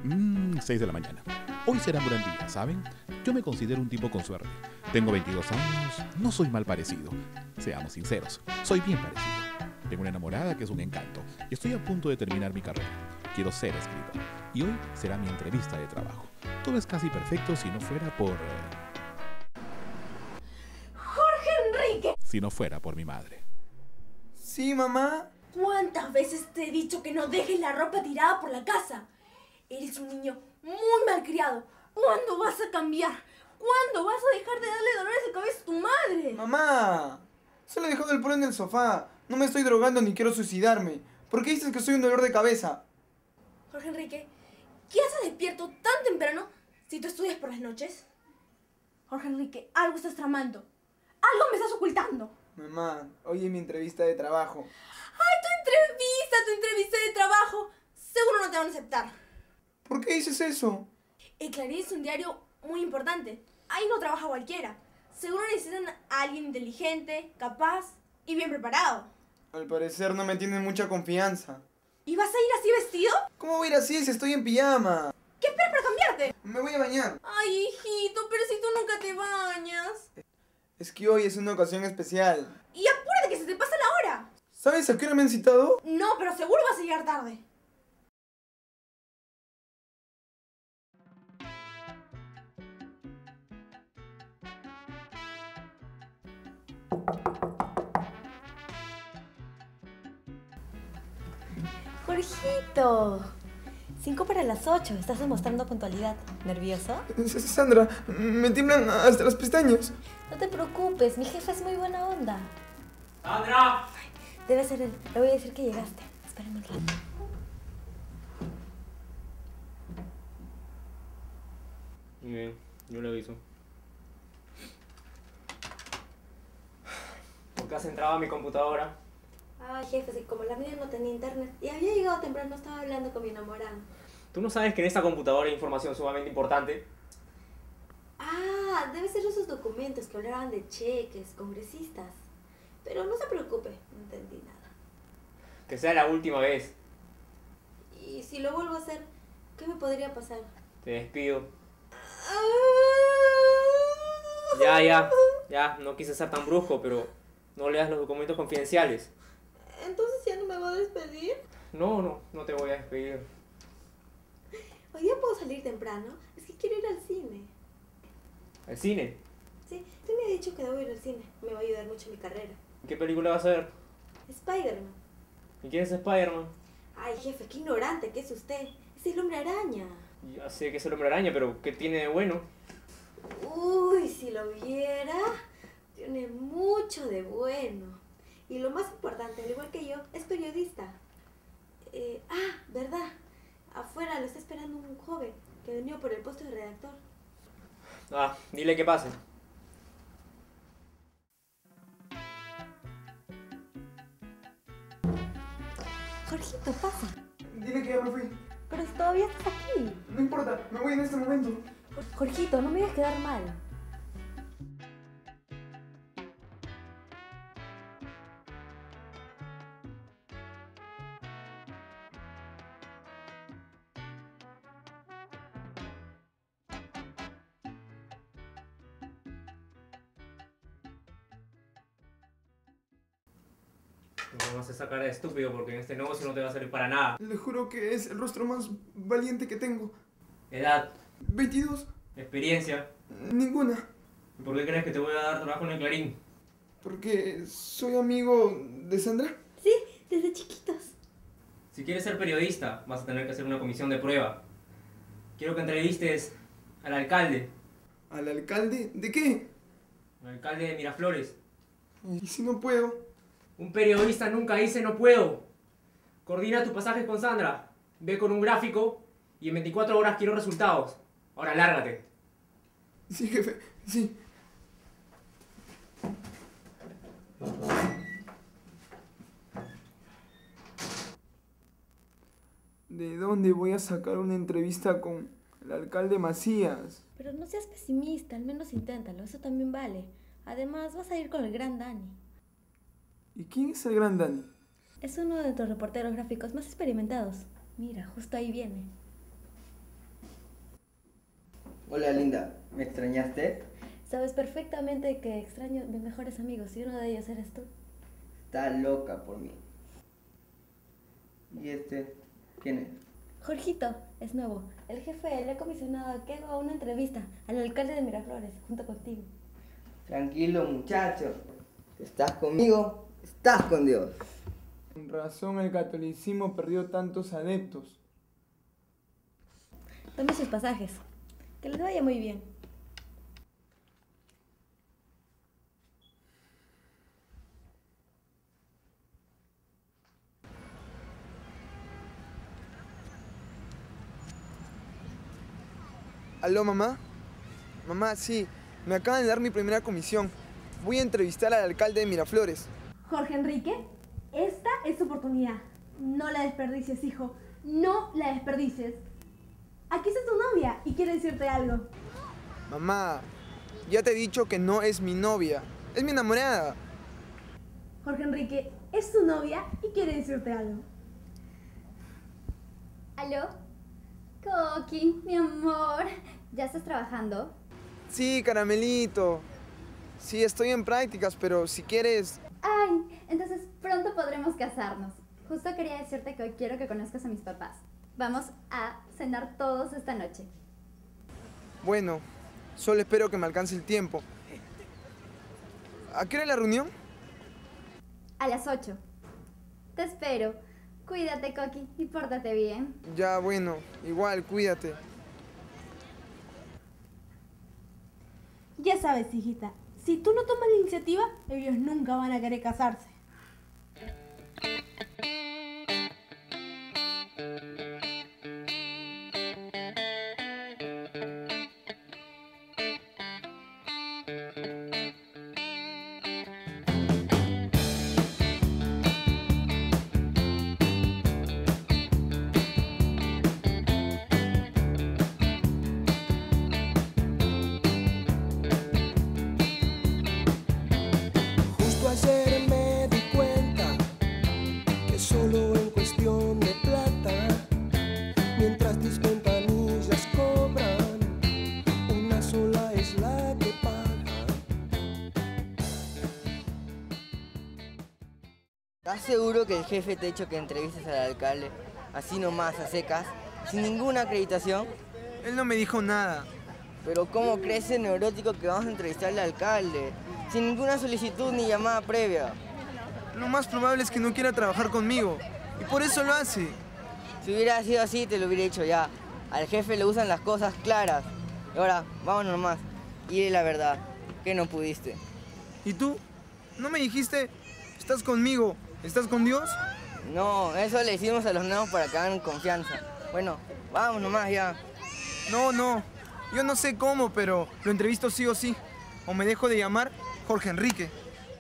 6 de la mañana. Hoy será un gran día, ¿saben? Yo me considero un tipo con suerte. Tengo 22 años, no soy mal parecido. Seamos sinceros, soy bien parecido. Tengo una enamorada que es un encanto y estoy a punto de terminar mi carrera. Quiero ser escritor y hoy será mi entrevista de trabajo. Todo es casi perfecto si no fuera por... ¡Jorge Enrique! Si no fuera por mi madre. Sí, mamá. ¿Cuántas veces te he dicho que no dejes la ropa tirada por la casa? Eres un niño muy malcriado. ¿Cuándo vas a cambiar? ¿Cuándo vas a dejar de darle dolores de cabeza a tu madre? Mamá. Solo he dejado el polvo en el sofá. No me estoy drogando ni quiero suicidarme. ¿Por qué dices que soy un dolor de cabeza? Jorge Enrique, ¿qué haces despierto tan temprano si tú estudias por las noches? Jorge Enrique, algo estás tramando. Algo me estás ocultando. Mamá, hoy es mi entrevista de trabajo. ¡Ay, tu entrevista de trabajo! Seguro no te van a aceptar. ¿Por qué dices eso? El Clarín es un diario muy importante. Ahí no trabaja cualquiera. Seguro necesitan a alguien inteligente, capaz y bien preparado. Al parecer no me tienen mucha confianza. ¿Y vas a ir así vestido? ¿Cómo voy a ir así si estoy en pijama? ¿Qué esperas para cambiarte? Me voy a bañar. Ay, hijito, pero si tú nunca te bañas. Es que hoy es una ocasión especial. Y apúrate que se te pasa la hora. ¿Sabes a qué hora me han citado? No, pero seguro vas a llegar tarde. Jorgito, 5 para las 8, estás demostrando puntualidad. ¿Nervioso? Sandra, me tiemblan hasta las pestañas. No te preocupes, mi jefe es muy buena onda. ¡Sandra! Debe ser él, le voy a decir que llegaste. Espérame un rato. Bien, yo le aviso. ¿Por qué has entrado a mi computadora? Ay, jefe, si como la mía no tenía internet y había llegado temprano, estaba hablando con mi enamorado. ¿Tú no sabes que en esta computadora hay información sumamente importante? Ah, debe ser esos documentos que hablaban de cheques, congresistas. Pero no se preocupe, no entendí nada. Que sea la última vez. Y si lo vuelvo a hacer, ¿qué me podría pasar? Te despido. Ah. Ya, no quise ser tan brusco, pero no leas los documentos confidenciales. Entonces ya no me va a despedir. No te voy a despedir. Hoy día puedo salir temprano. Es que quiero ir al cine. ¿Al cine? Sí, tú me has dicho que debo ir al cine. Me va a ayudar mucho en mi carrera. ¿Qué película vas a ver? Spider-Man. ¿Y quién es Spider-Man? Ay, jefe, qué ignorante que es usted. Es el hombre araña. Ya sé que es el hombre araña, pero ¿qué tiene de bueno? Uy, si lo viera, tiene mucho de bueno. Y lo más importante, al igual que yo, es periodista. ¿Verdad? Afuera lo está esperando un joven que venido por el puesto de redactor. Ah, dile que pase. Jorgito, pasa. Dile que ya me fui. Pero si todavía estás aquí. No importa, me voy en este momento. Jorgito, no me voy a quedar mal. No vamos a sacar de estúpido porque en este negocio no te va a salir para nada. Le juro que es el rostro más valiente que tengo. Edad, 22. experiencia. Ninguna. ¿Y por qué crees que te voy a dar trabajo en el Clarín? Porque soy amigo de Sandra. Sí, desde chiquitos. Si quieres ser periodista, vas a tener que hacer una comisión de prueba. Quiero que entrevistes al alcalde. ¿Al alcalde? ¿De qué? Al alcalde de Miraflores. ¿Y si no puedo? Un periodista nunca dice no puedo. Coordina tus pasajes con Sandra. Ve con un gráfico y en 24 horas quiero resultados. Ahora lárgate. Sí, jefe, sí. ¿De dónde voy a sacar una entrevista con el alcalde Macías? Pero no seas pesimista, al menos inténtalo, eso también vale. Además, vas a ir con el gran Dani. ¿Y quién es el gran Dani? Es uno de tus reporteros gráficos más experimentados. Mira, justo ahí viene. Hola linda, ¿me extrañaste? Sabes perfectamente que extraño a mis mejores amigos y uno de ellos eres tú. Estás loca por mí. ¿Y este? ¿Quién es? Jorgito es nuevo. El jefe le ha comisionado que haga una entrevista al alcalde de Miraflores junto contigo. Tranquilo muchacho. ¿Estás conmigo? Estás con Dios. Con razón el catolicismo perdió tantos adeptos. Tome sus pasajes. Que les vaya muy bien. ¿Aló, mamá? Mamá, sí, me acaban de dar mi primera comisión. Voy a entrevistar al alcalde de Miraflores. Jorge Enrique, esta es tu oportunidad. No la desperdicies, hijo. No la desperdicies. Aquí está tu novia y quiere decirte algo. Mamá, ya te he dicho que no es mi novia, es mi enamorada. Jorge Enrique, es tu novia y quiere decirte algo. ¿Aló? Coqui, mi amor, ¿ya estás trabajando? Sí, caramelito. Sí, estoy en prácticas, pero si quieres... Ay, entonces pronto podremos casarnos. Justo quería decirte que hoy quiero que conozcas a mis papás. Vamos a cenar todos esta noche. Bueno, solo espero que me alcance el tiempo. ¿A qué hora es la reunión? A las 8. Te espero. Cuídate, Coqui, y pórtate bien. Ya, bueno, igual, cuídate. Ya sabes, hijita, si tú no tomas la iniciativa, ellos nunca van a querer casarse. Justo ayer me di cuenta que solo en cuestión de plata, mientras mis ventanillas cobran, una sola es la que paga. ¿Estás seguro que el jefe te ha dicho que entrevistes al alcalde así nomás, a secas, sin ninguna acreditación? Él no me dijo nada. Pero ¿cómo crees ese neurótico que vamos a entrevistar al alcalde? Sin ninguna solicitud ni llamada previa. Lo más probable es que no quiera trabajar conmigo. Y por eso lo hace. Si hubiera sido así, te lo hubiera dicho ya. Al jefe le usan las cosas claras. Y ahora, vámonos nomás. Y dile la verdad, que no pudiste. ¿Y tú? ¿No me dijiste, estás conmigo, estás con Dios? No, eso le decimos a los nuevos para que hagan confianza. Bueno, vamos nomás ya. No. Yo no sé cómo, pero lo entrevisto sí o sí. O me dejo de llamar Jorge Enrique.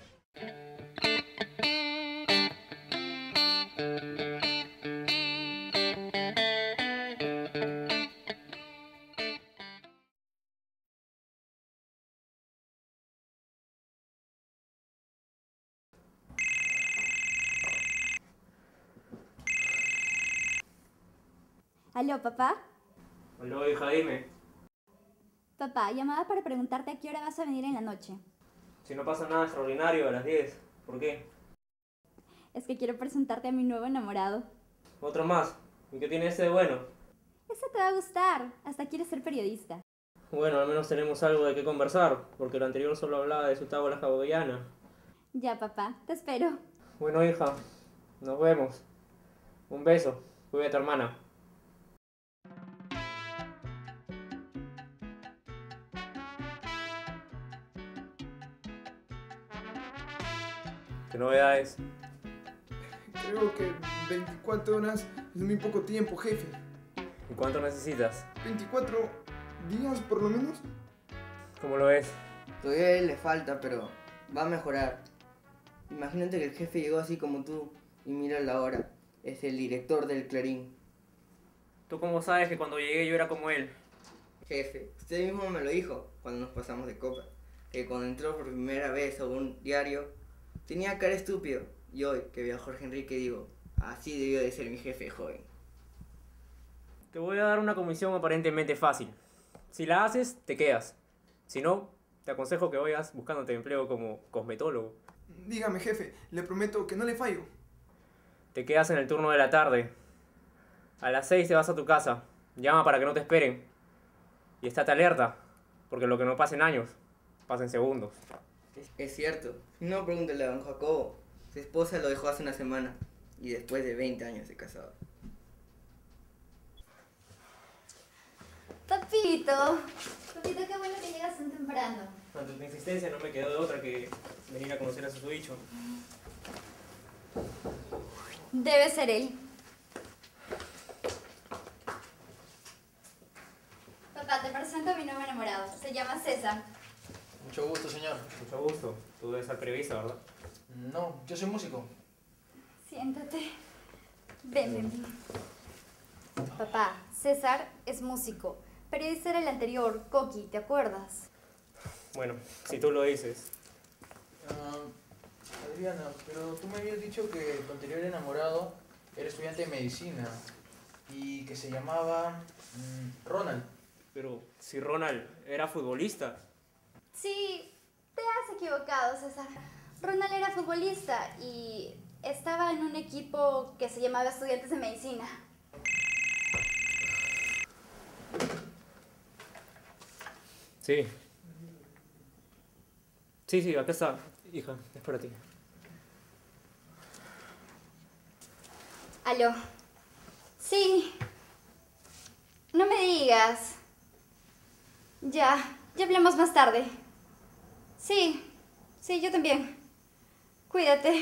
¿Aló, papá? Hola, hija, dime. Papá, llamaba para preguntarte a qué hora vas a venir en la noche. Si no pasa nada extraordinario, a las 10. ¿Por qué? Es que quiero presentarte a mi nuevo enamorado. Otro más. ¿Y qué tiene ese de bueno? Ese te va a gustar. Hasta quieres ser periodista. Bueno, al menos tenemos algo de qué conversar, porque lo anterior solo hablaba de su tabla hawaiana. Ya, papá. Te espero. Bueno, hija, nos vemos. Un beso. Cuida a tu hermana. ¿Qué novedades? Creo que 24 horas es muy poco tiempo, jefe. ¿Y cuánto necesitas? 24 días por lo menos. ¿Cómo lo ves? Todavía le falta, pero va a mejorar. Imagínate que el jefe llegó así como tú y mira la hora. Es el director del Clarín. ¿Tú cómo sabes que cuando llegué yo era como él? Jefe, usted mismo me lo dijo cuando nos pasamos de copa. Que cuando entró por primera vez a un diario, tenía cara estúpido. Y hoy que veo a Jorge Enrique digo, así debió de ser mi jefe joven. Te voy a dar una comisión aparentemente fácil. Si la haces, te quedas. Si no, te aconsejo que vayas buscándote empleo como cosmetólogo. Dígame, jefe, le prometo que no le fallo. Te quedas en el turno de la tarde. A las 6 te vas a tu casa. Llama para que no te esperen. Y estate alerta, porque lo que no pasa en años, pasa en segundos. Es cierto. Si no, pregúntale a don Jacobo. Su esposa lo dejó hace una semana. Y después de 20 años de casado. Papito, qué bueno que llegas tan temprano. Ante tu insistencia no me quedó de otra que venir a conocer a su dicho. Debe ser él. Papá, te presento a mi nuevo enamorado. Se llama César. Mucho gusto, señor. Mucho gusto. Tú debes ser periodista, ¿verdad? No, yo soy músico. Siéntate. Ven. Papá, César es músico. Periodista era el anterior, Coqui, ¿te acuerdas? Bueno, si tú lo dices. Adriana, pero tú me habías dicho que tu anterior enamorado era estudiante de medicina y que se llamaba Ronald. Pero si Ronald era futbolista. Sí, te has equivocado, César. Ronald era futbolista y estaba en un equipo que se llamaba Estudiantes de Medicina. Sí. Sí, acá está. Hija, es para ti. Aló. Sí. No me digas. Ya hablamos más tarde. Sí, yo también. Cuídate.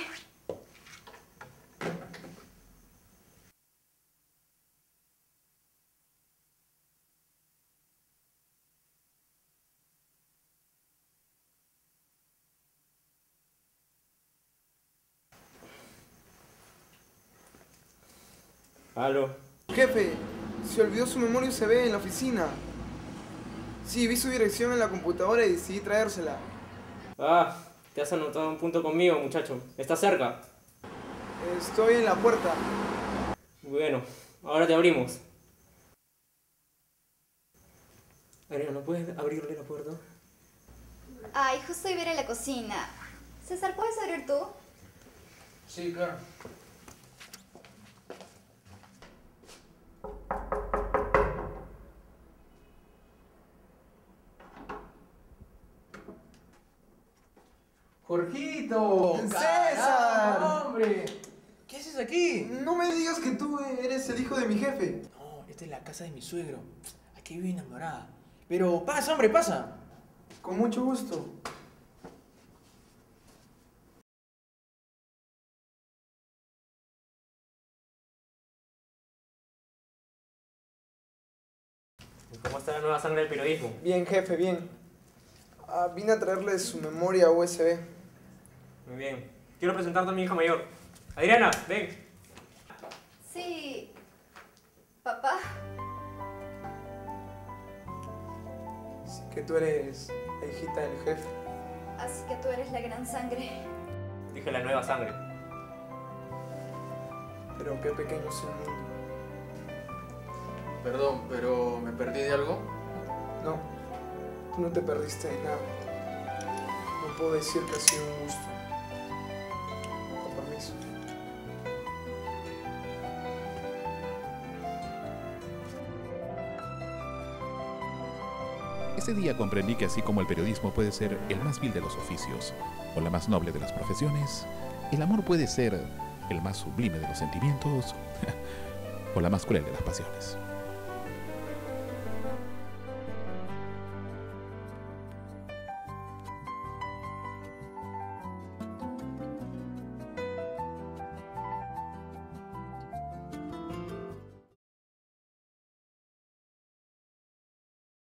Aló. Jefe, se olvidó su memoria USB en la oficina. Sí, vi su dirección en la computadora y decidí traérsela. Ah, te has anotado un punto conmigo, muchacho. ¿Estás cerca? Estoy en la puerta. Bueno, ahora te abrimos. Ariana, ¿no puedes abrirle la puerta? Ay, justo iba a ir a la cocina. César, ¿puedes abrir tú? Sí, claro. ¡Jorgito! ¡César! ¡César! ¡Hombre! ¿Qué haces aquí? No me digas que tú eres el hijo de mi jefe. No, esta es la casa de mi suegro. Aquí vive enamorada. Pero pasa, hombre, pasa. Con mucho gusto. ¿Y cómo está la nueva sangre del periodismo? Bien, jefe, bien. Vine a traerle su memoria USB. Muy bien. Quiero presentarte a mi hija mayor. Adriana, ven. Sí. ¿Papá? Así que tú eres la hijita del jefe. Así que tú eres la gran sangre. Dije la nueva sangre. Pero qué pequeño es el mundo. Perdón, pero ¿me perdí de algo? No, tú no te perdiste de nada. No puedo decir que ha sido un gusto. Con permiso. Ese día comprendí que así como el periodismo puede ser el más vil de los oficios o la más noble de las profesiones, el amor puede ser el más sublime de los sentimientos o la más cruel de las pasiones.